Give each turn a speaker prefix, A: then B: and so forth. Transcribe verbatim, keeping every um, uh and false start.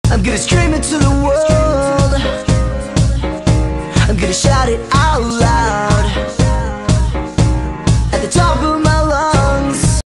A: I'm gonna scream it to the world. I'm gonna shout it out loud at the top of